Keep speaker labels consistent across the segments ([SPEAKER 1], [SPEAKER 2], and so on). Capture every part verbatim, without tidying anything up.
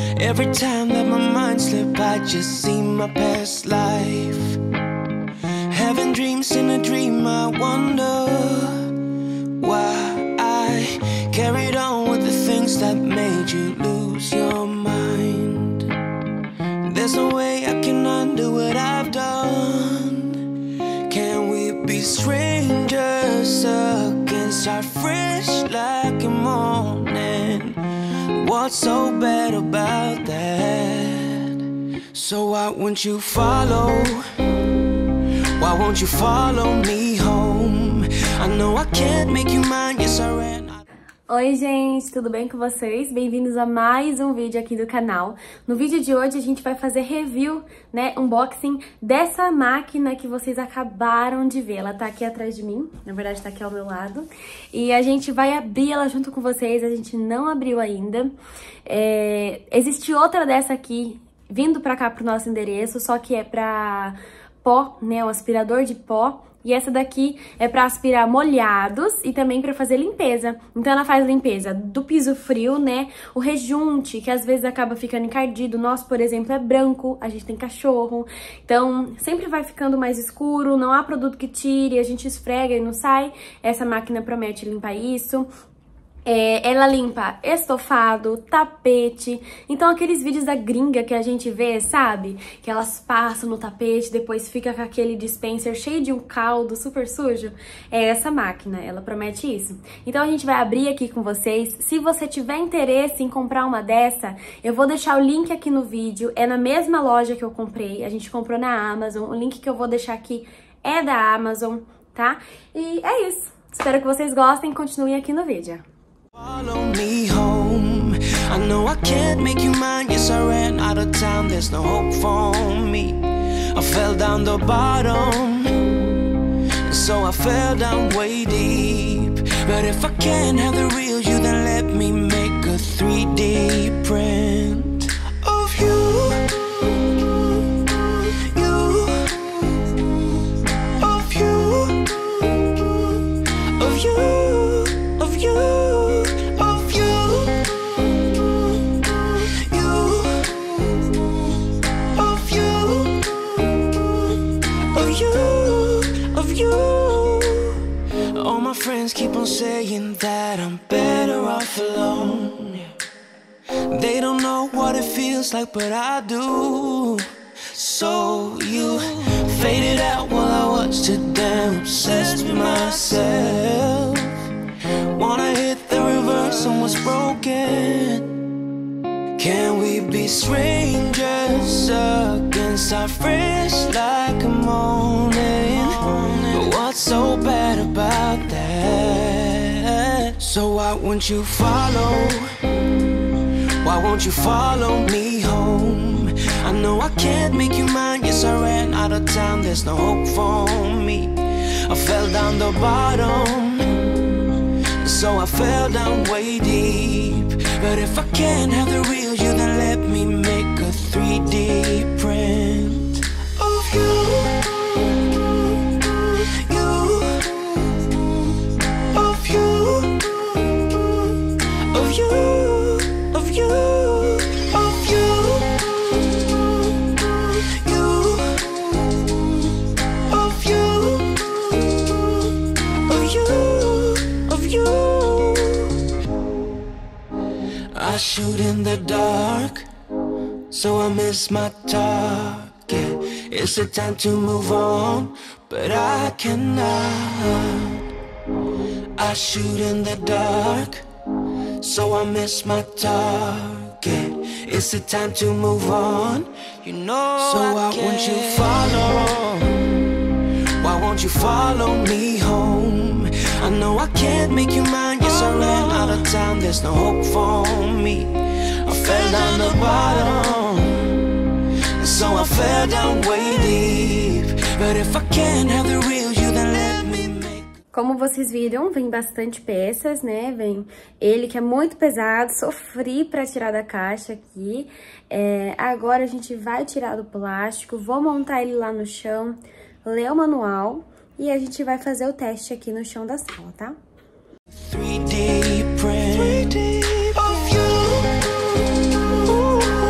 [SPEAKER 1] Every time that my mind slips, I just see my past life. Having dreams in a dream, I wonder why I carried on with the things that made you lose your mind. There's no way I can undo what I've done. Can we be strangers again, start fresh like a morning? What's so bad about that? So why won't you follow? Why won't you follow me home? I know I can't make you mine, yes I ran.
[SPEAKER 2] Oi gente, tudo bem com vocês? Bem-vindos a mais um vídeo aqui do canal. No vídeo de hoje a gente vai fazer review, né, unboxing dessa máquina que vocês acabaram de ver. Ela tá aqui atrás de mim, na verdade tá aqui ao meu lado. E a gente vai abrir ela junto com vocês, a gente não abriu ainda. É... Existe outra dessa aqui, vindo pra cá pro nosso endereço, só que é pra pó, né, o aspirador de pó. E essa daqui é para aspirar molhados e também para fazer limpeza. Então ela faz limpeza do piso frio, né? O rejunte, que às vezes acaba ficando encardido. O nosso, por exemplo, é branco, a gente tem cachorro. Então sempre vai ficando mais escuro, não há produto que tire, a gente esfrega e não sai. Essa máquina promete limpar isso. É, ela limpa estofado, tapete. Então aqueles vídeos da gringa que a gente vê, sabe? Que elas passam no tapete, depois fica com aquele dispenser cheio de um caldo super sujo. É essa máquina, ela promete isso. Então a gente vai abrir aqui com vocês. Se você tiver interesse em comprar uma dessa, eu vou deixar o link aqui no vídeo. É na mesma loja que eu comprei, a gente comprou na Amazon. O link que eu vou deixar aqui é da Amazon, tá? E é isso. Espero que vocês gostem e continuem aqui no vídeo.
[SPEAKER 1] Follow me home. I know I can't make you mine. Yes, I ran out of time. There's no hope for me. I fell down the bottom, so I fell down way deep. But if I can't have the real you, then let me make a three D print of you. You, of you, of you, of you. All my friends keep on saying that I'm better off alone. They don't know what it feels like, but I do. So you faded out while I watched it, damn obsessed with myself. Wanna hit the reverse on what's broken. Can we be strangers again, start fresh like a morning? But what's so bad about that? So why won't you follow? Why won't you follow me home? I know I can't make you mine. Yes, I ran out of time. There's no hope for me. I fell down the bottom, so I fell down way deep. But if I can't have the real you, then let me make a three D print of you. You, of you, of you, of you, of you. You, of you, of you, of you. I shoot in the dark, so I miss my target. It's the time to move on, but I cannot. I shoot in the dark, so I miss my target. It's the time to move on, you know. So why won't you follow? Why won't you follow me home? I know I can't make you mine. Yes, I ran out of time. There's no hope for me. I fell down the bottom, so I fell down way deep. But if I can't have the real you, then let me make.
[SPEAKER 2] Como vocês viram, vem bastante peças, né? Vem ele que é muito pesado, sofri pra tirar da caixa aqui. É, agora a gente vai tirar do plástico, vou montar ele lá no chão, ler o manual e a gente vai fazer o teste aqui no chão da sala, tá?
[SPEAKER 1] three D print of you.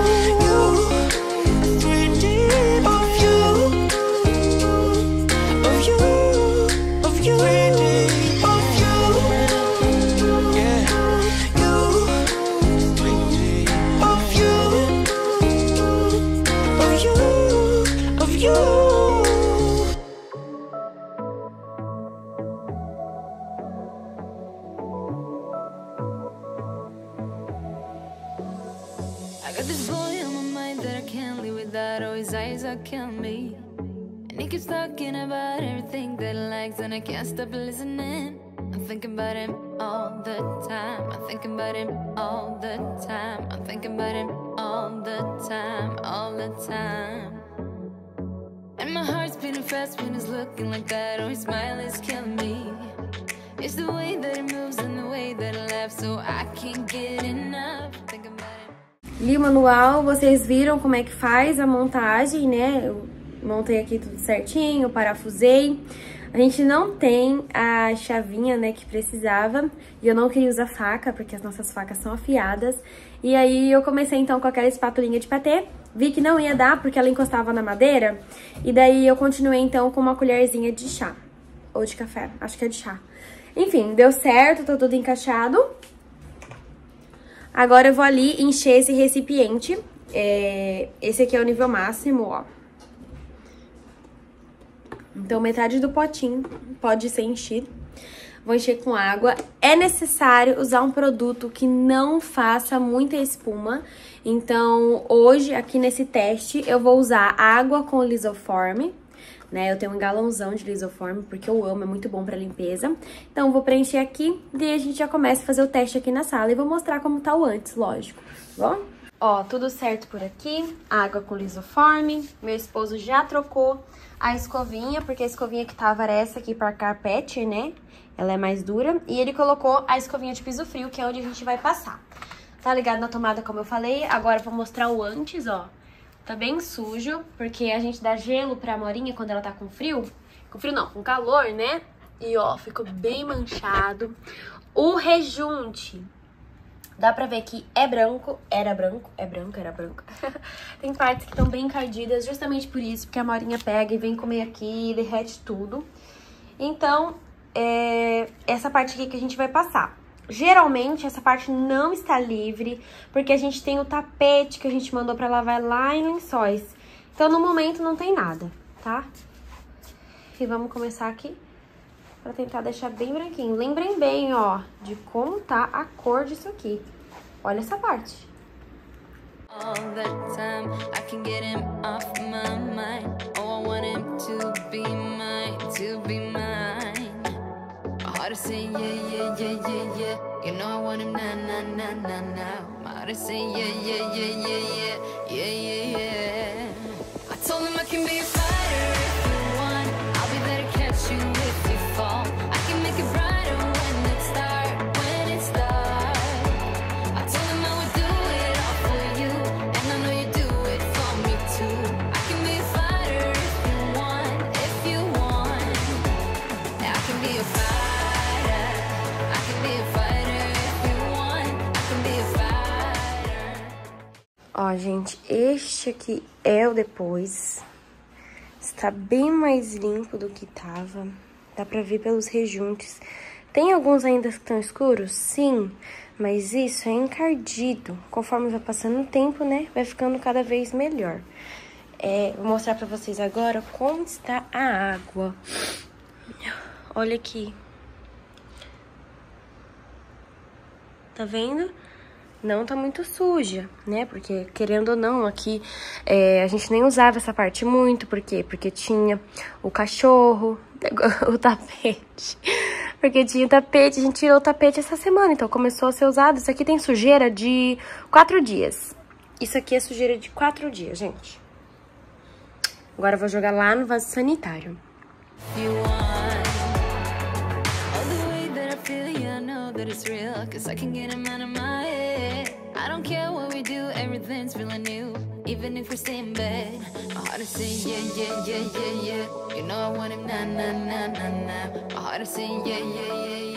[SPEAKER 1] I got this boy on my mind that I can't live without. Oh, his eyes are killing me. And he keeps talking about everything that he likes, and I can't stop listening. I'm thinking about him all the time. I'm thinking about him all the time. I'm thinking about him all the time, all the time. And my heart's beating fast when he's looking like that. Oh, his smile is killing me. It's the way that he moves and the way that he laughs, so I can't get enough. Thinking about him.
[SPEAKER 2] Li o manual, vocês viram como é que faz a montagem, né? Eu montei aqui tudo certinho, parafusei. A gente não tem a chavinha, né, que precisava, e eu não queria usar faca, porque as nossas facas são afiadas. E aí eu comecei então com aquela espatulinha de patê, vi que não ia dar porque ela encostava na madeira, e daí eu continuei então com uma colherzinha de chá, ou de café, acho que é de chá. Enfim, deu certo, tá tudo encaixado. Agora eu vou ali encher esse recipiente, é, esse aqui é o nível máximo, ó. Então, metade do potinho pode ser enchido. Vou encher com água. É necessário usar um produto que não faça muita espuma. Então, hoje, aqui nesse teste, eu vou usar água com lisoforme, né? Eu tenho um galãozão de lisoforme, porque eu amo, é muito bom pra limpeza. Então, vou preencher aqui e a gente já começa a fazer o teste aqui na sala. E vou mostrar como tá o antes, lógico, tá bom? Ó, tudo certo por aqui. Água com lisoforme. Meu esposo já trocou a escovinha, porque a escovinha que tava era essa aqui para carpete, né? Ela é mais dura. E ele colocou a escovinha de piso frio, que é onde a gente vai passar. Tá ligado na tomada, como eu falei. Agora eu vou mostrar o antes, ó. Tá bem sujo, porque a gente dá gelo pra Morinha quando ela tá com frio. Com frio não, com calor, né? E ó, ficou bem manchado. O rejunte, dá pra ver que é branco, era branco, é branco, era branco. Tem partes que estão bem encardidas, justamente por isso, porque a Morinha pega e vem comer aqui e derrete tudo. Então, é essa parte aqui que a gente vai passar. Geralmente, essa parte não está livre, porque a gente tem o tapete que a gente mandou pra lavar lá em Lençóis. Então, no momento, não tem nada, tá? E vamos começar aqui pra tentar deixar bem branquinho. Lembrem bem, ó, de como tá a cor disso aqui. Olha essa parte.
[SPEAKER 1] All the time, I can get him off my mind. Oh, I want him to be mine, to be mine. My heart is saying yeah, yeah, yeah, yeah, yeah. You know I want him now, now, now, now, now. My heart is saying yeah, yeah, yeah, yeah, yeah, yeah, yeah, yeah. I told him I can be a fighter if you want. I'll be there to catch you if you fall. I can make it brighter when it's dark, when it's dark. I told him I would do it all for you, and I know you do it for me too. I can be a fighter if you want, if you want. Yeah, I can be a fighter. I can be a fighter if you want. I can be a fighter.
[SPEAKER 2] Ó, gente, este aqui é o depois. Está bem mais limpo do que tava. Dá pra ver pelos rejuntes. Tem alguns ainda que estão escuros? Sim, mas isso é encardido. Conforme vai passando o tempo, né, vai ficando cada vez melhor. É, vou mostrar pra vocês agora como está a água. Olha aqui. Tá vendo? Não tá muito suja, né? Porque, querendo ou não, aqui é, a gente nem usava essa parte muito. Por quê? Porque tinha o cachorro, o tapete. Porque tinha o tapete, a gente tirou o tapete essa semana, então começou a ser usado. Isso aqui tem sujeira de quatro dias. Isso aqui é sujeira de quatro dias, gente. Agora eu vou jogar lá no vaso sanitário.
[SPEAKER 1] You want all the way that I feel, yeah, I know that it's real, cause I can get him out of my head. I don't care what we do, everything's feeling new, even if we stay in bed. My heart is saying yeah, yeah, yeah, yeah, yeah. You know I want him now, now, now, now, now. My heart is saying yeah, yeah, yeah,